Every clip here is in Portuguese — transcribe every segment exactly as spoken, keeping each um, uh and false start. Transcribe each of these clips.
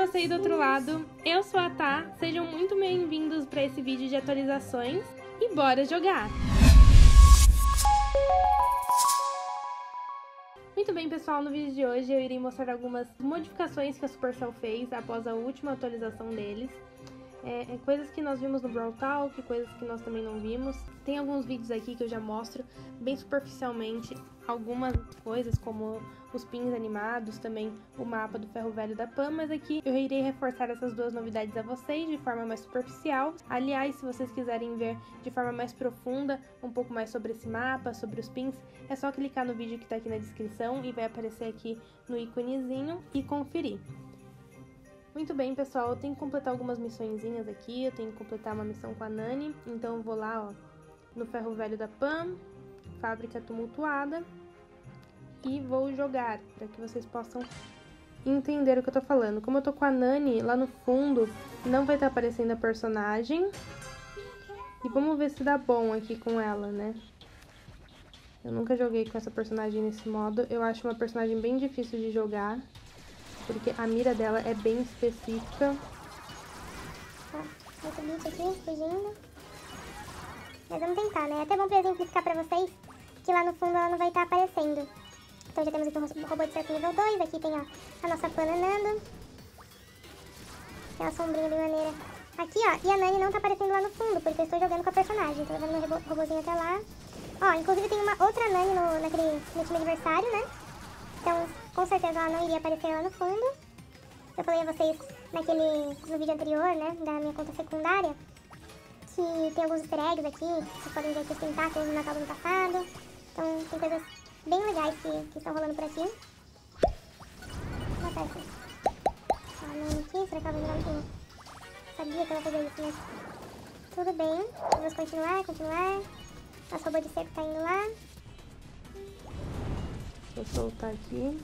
você aí do outro lado, eu sou a Tá, sejam muito bem-vindos para esse vídeo de atualizações e bora jogar! Muito bem, pessoal, no vídeo de hoje eu irei mostrar algumas modificações que a Supercell fez após a última atualização deles. É, é, coisas que nós vimos no Brawl Talk, coisas que nós também não vimos. Tem alguns vídeos aqui que eu já mostro bem superficialmente algumas coisas, como os pins animados, também o mapa do Ferro Velho da Pam, mas aqui eu irei reforçar essas duas novidades a vocês de forma mais superficial. Aliás, se vocês quiserem ver de forma mais profunda um pouco mais sobre esse mapa, sobre os pins, é só clicar no vídeo que tá aqui na descrição e vai aparecer aqui no íconezinho e conferir. Muito bem, pessoal, eu tenho que completar algumas missõezinhas aqui, eu tenho que completar uma missão com a Nani, então eu vou lá, ó, no Ferro Velho da Pam, Fábrica Tumultuada, e vou jogar, para que vocês possam entender o que eu tô falando. Como eu tô com a Nani, lá no fundo não vai estar aparecendo a personagem, e vamos ver se dá bom aqui com ela, né? Eu nunca joguei com essa personagem nesse modo, eu acho uma personagem bem difícil de jogar, porque a mira dela é bem específica. Ó, outro bicho aqui, fugindo. Mas vamos tentar, né? É até bom pra exemplificar pra vocês que lá no fundo ela não vai estar aparecendo. Então já temos aqui um robô de cerco nível dois, aqui tem ó, a nossa Pan andando. Tem uma sombrinha bem maneira. Aqui ó, e a Nani não tá aparecendo lá no fundo, porque eu estou jogando com a personagem. Então levando meu robô, robôzinho até lá. Ó, inclusive tem uma outra Nani no, naquele, no time adversário, né? Então, com certeza ela não iria aparecer lá no fundo. Eu falei a vocês naquele, no vídeo anterior, né, da minha conta secundária, que tem alguns easter eggs aqui, vocês podem ver aqui os tentáculos no Natal do ano passado. Então, tem coisas bem legais que, que estão rolando por aqui. Vou matar esse. Ó, não aqui, será que ela vai virar um... Sabia que ela ia fazer isso, né? Tudo bem, vamos continuar, continuar. Nosso robô de cerco tá indo lá. Vou soltar aqui.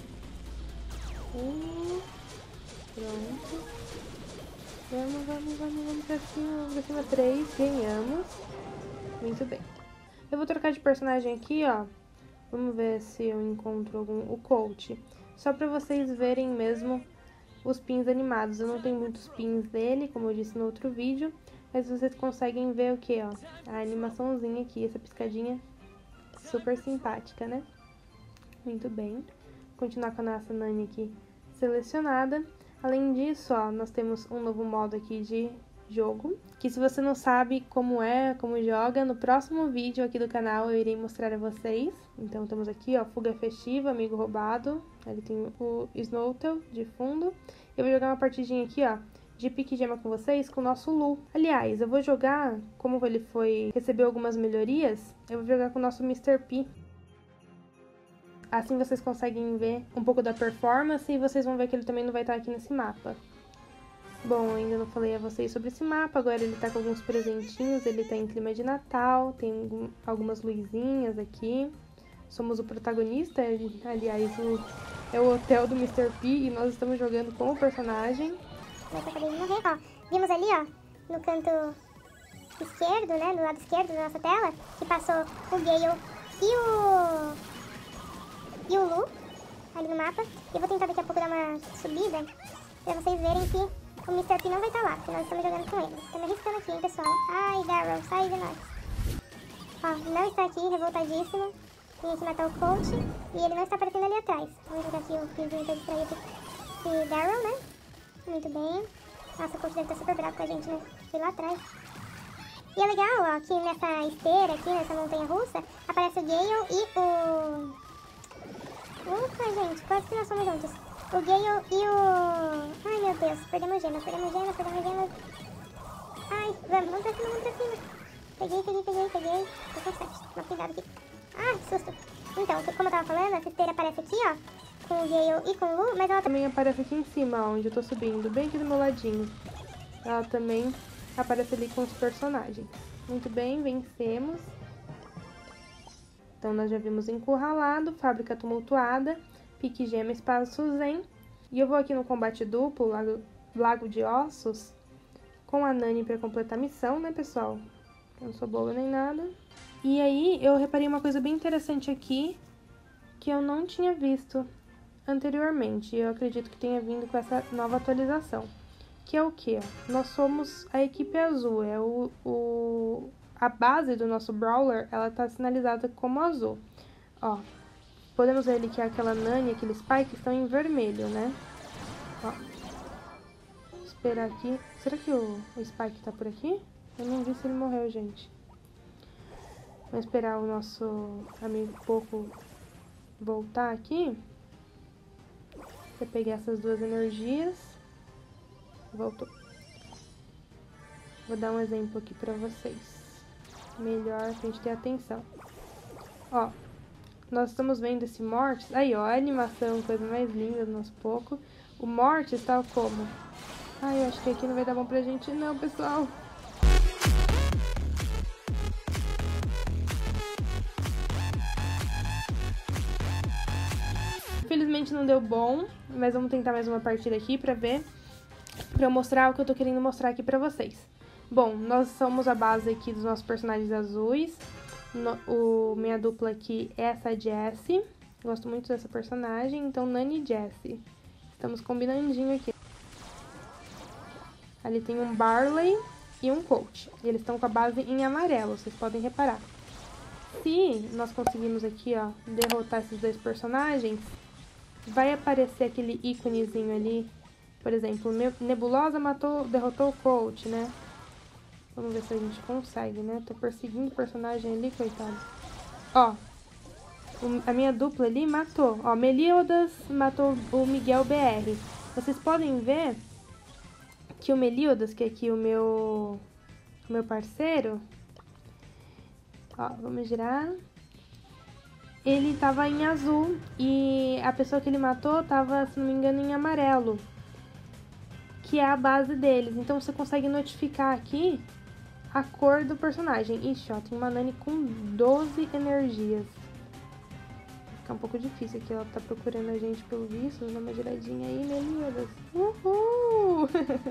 Um. Pronto. Vamos, vamos, vamos, vamos pra cima, vamos pra cima. Três, ganhamos. Muito bem. Eu vou trocar de personagem aqui, ó. Vamos ver se eu encontro algum... O Colt. Só pra vocês verem mesmo os pins animados. Eu não tenho muitos pins dele, como eu disse no outro vídeo. Mas vocês conseguem ver o que, ó? A animaçãozinha aqui, essa piscadinha super simpática, né? Muito bem. Continuar com a nossa Nani aqui selecionada. Além disso, ó, nós temos um novo modo aqui de jogo, que se você não sabe como é, como joga, no próximo vídeo aqui do canal eu irei mostrar a vocês. Então temos aqui, ó, Fuga Festiva, Amigo Roubado. Ele tem o Snowtail de fundo. Eu vou jogar uma partidinha aqui, ó, de pique gema com vocês com o nosso Lu. Aliás, eu vou jogar, como ele foi, recebeu algumas melhorias, eu vou jogar com o nosso mister P. Assim vocês conseguem ver um pouco da performance e vocês vão ver que ele também não vai estar aqui nesse mapa. Bom, ainda não falei a vocês sobre esse mapa, agora ele tá com alguns presentinhos, ele tá em clima de Natal, tem algumas luzinhas aqui. Somos o protagonista, aliás, o, é o hotel do mister P e nós estamos jogando com o personagem. Mas eu acabei de morrer, ó. Vimos ali, ó, no canto esquerdo, né, no lado esquerdo da nossa tela, que passou o Gale e o... e o Lu, ali no mapa. Eu vou tentar daqui a pouco dar uma subida, pra vocês verem que o mister P não vai estar lá, porque nós estamos jogando com ele. Tô me arriscando aqui, hein, pessoal. Ai, Darryl, sai de nós. Ó, não está aqui, revoltadíssimo. Vim aqui matar o Colt, e ele não está aparecendo ali atrás. Vamos jogar aqui o pinzinho pra distrair esse Darryl, né? Muito bem. Nossa, o Colt deve estar super bravo com a gente, né? Foi lá atrás. E é legal, ó, que nessa esteira aqui, nessa montanha russa, aparece o Gale e o... Opa, gente, quase que nós somos juntos. O Gale e o... Ai, meu Deus, perdemos gema, perdemos gema, perdemos gema. Ai, vamos, vamos pra cima, vamos pra cima. Peguei, peguei, peguei, peguei. Tô com sete, mas cuidado aqui. Ai, susto. Então, como eu tava falando, essa esteira aparece aqui, ó, com o Gale e com o Lu, mas ela também aparece aqui em cima, onde eu tô subindo, bem aqui do meu ladinho. Ela também aparece ali com os personagens. Muito bem, vencemos. Então, nós já vimos Encurralado, Fábrica Tumultuada, Pique Gema, Espaço Zen. E eu vou aqui no combate duplo, Lago, Lago de Ossos, com a Nani pra completar a missão, né, pessoal? Eu não sou boba nem nada. E aí, eu reparei uma coisa bem interessante aqui, que eu não tinha visto anteriormente. Eu acredito que tenha vindo com essa nova atualização. Que é o que? Nós somos a equipe azul. É o, o, a base do nosso Brawler, ela tá sinalizada como azul. Ó, podemos ver ali que aquela Nani, aquele Spike estão em vermelho, né? Ó. Esperar aqui. Será que o, o Spike tá por aqui? Eu não vi se ele morreu, gente. Vamos esperar o nosso amigo Poco voltar aqui. Pra pegar essas duas energias. Voltou. Vou dar um exemplo aqui pra vocês. Melhor pra gente ter atenção. Ó. Nós estamos vendo esse Mortis. Aí, ó. A animação, coisa mais linda do nosso Poco. O Mortis tá como? Ai, eu acho que aqui não vai dar bom pra gente não, pessoal. Infelizmente não deu bom, mas vamos tentar mais uma partida aqui pra ver, pra eu mostrar o que eu tô querendo mostrar aqui pra vocês. Bom, nós somos a base aqui dos nossos personagens azuis. No, o, minha dupla aqui é essa Jessie. Gosto muito dessa personagem, então Nani e Jessie. Estamos combinandinho aqui. Ali tem um Barley e um Colt. E eles estão com a base em amarelo, vocês podem reparar. Se nós conseguirmos aqui, ó, derrotar esses dois personagens, vai aparecer aquele íconezinho ali. Por exemplo, Nebulosa matou, derrotou o Colt, né? Vamos ver se a gente consegue, né? Tô perseguindo o personagem ali, coitado. Ó, a minha dupla ali matou. Ó, Meliodas matou o Miguel B R. Vocês podem ver que o Meliodas, que é aqui o meu, o meu parceiro, ó, vamos girar, ele tava em azul e a pessoa que ele matou tava, se não me engano, em amarelo, que é a base deles. Então você consegue notificar aqui a cor do personagem. Ixi, ó, tem uma Nani com doze energias. Fica um pouco difícil aqui, ela tá procurando a gente pelo visto. Dá uma giradinha aí, Meliodas. Uhul!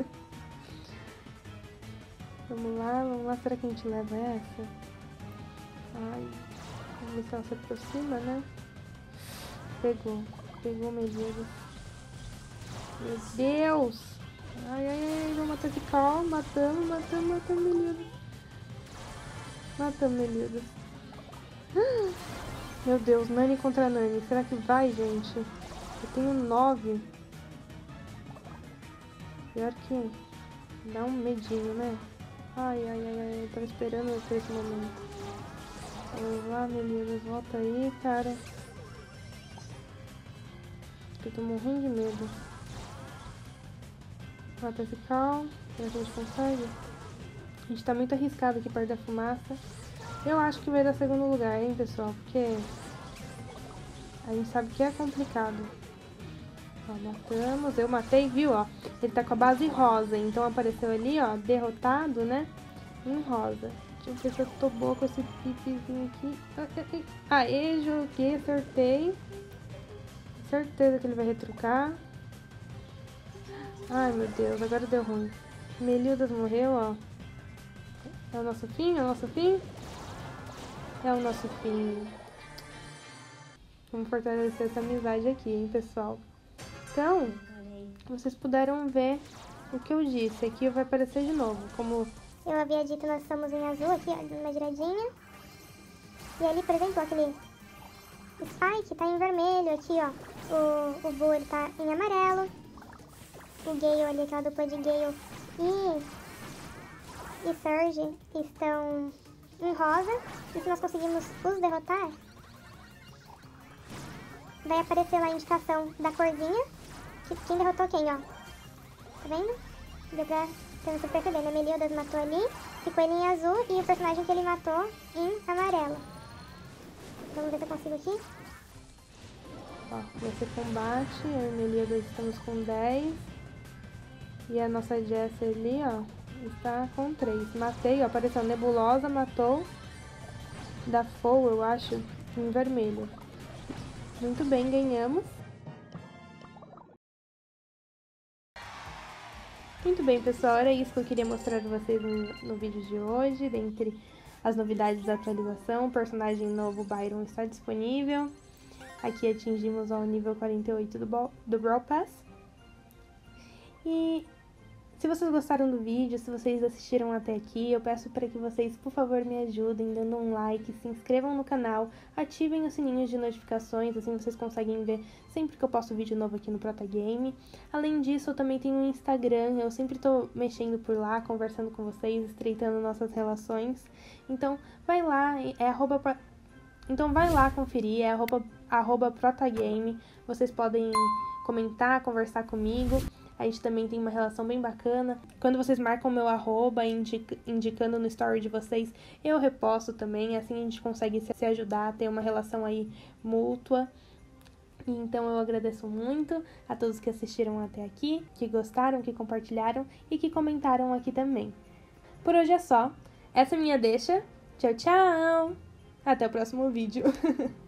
Vamos lá, vamos lá. Será que a gente leva essa? Ai, vamos ver se ela se aproxima, né? Pegou. Pegou o Meliodas. Meu Deus! Ai, ai, ai, vamos matar esse Carl. Matamos, matamos, matamos o Meliodas. Matamos o Meliodas. Meu Deus, Nani contra Nani. Será que vai, gente? Eu tenho nove. Pior que dá um medinho, né? Ai, ai, ai, ai. Eu tava esperando por esse momento. Vamos lá, Meliodas. Volta aí, cara. Eu tô morrendo de medo. Mata esse Carl. Será que a gente consegue? A gente tá muito arriscado aqui perto da fumaça. Eu acho que vai dar segundo lugar, hein, pessoal? Porque a gente sabe que é complicado. Ó, matamos. Eu matei, viu, ó? Ele tá com a base rosa. Então apareceu ali, ó, derrotado, né? Em rosa. Deixa eu ver se eu tô boa com esse pipizinho aqui. Aê, joguei, acertei. Certeza que ele vai retrucar. Ai, meu Deus, agora deu ruim. Meliodas morreu, ó. É o nosso fim? É o nosso fim? É o nosso fim. Vamos fortalecer essa amizade aqui, hein, pessoal. Então, vocês puderam ver o que eu disse. Aqui vai aparecer de novo, como eu havia dito, nós estamos em azul aqui, ó, numa giradinha. E ali, por exemplo, aquele Spike tá em vermelho aqui, ó. O, o Boo, ele tá em amarelo. O Gale ali, aquela dupla de Gale e, e Surge estão em rosa. E se nós conseguirmos os derrotar, vai aparecer lá a indicação da corzinha. Que, quem derrotou quem, ó. Tá vendo? Deu pra você perceber, né? Meliodas matou ali, ficou ele em azul e o personagem que ele matou em amarelo. Vamos ver se eu consigo aqui. Ó, vai ser combate. Eu e Meliodas estamos com dez. E a nossa Jessie ali, ó, está com três. Matei, ó, apareceu Nebulosa, matou. Da Foe, eu acho, em vermelho. Muito bem, ganhamos. Muito bem, pessoal, era isso que eu queria mostrar pra vocês no, no vídeo de hoje. Dentre as novidades da atualização, o personagem novo Byron está disponível. aqui atingimos ao nível quarenta e oito do, Ball, do Brawl Pass. E se vocês gostaram do vídeo, se vocês assistiram até aqui, eu peço para que vocês, por favor, me ajudem dando um like, se inscrevam no canal, ativem os sininhos de notificações, assim vocês conseguem ver sempre que eu posto vídeo novo aqui no Protagame. Além disso, eu também tenho um Instagram, eu sempre tô mexendo por lá, conversando com vocês, estreitando nossas relações. Então, vai lá, é arroba... Então vai lá conferir, é arroba, arroba Protagame, vocês podem comentar, conversar comigo. A gente também tem uma relação bem bacana. Quando vocês marcam meu arroba, indica, indicando no story de vocês, eu reposto também. Assim a gente consegue se ajudar, ter uma relação aí mútua. Então eu agradeço muito a todos que assistiram até aqui, que gostaram, que compartilharam e que comentaram aqui também. Por hoje é só. Essa é a minha deixa. Tchau, tchau! Até o próximo vídeo.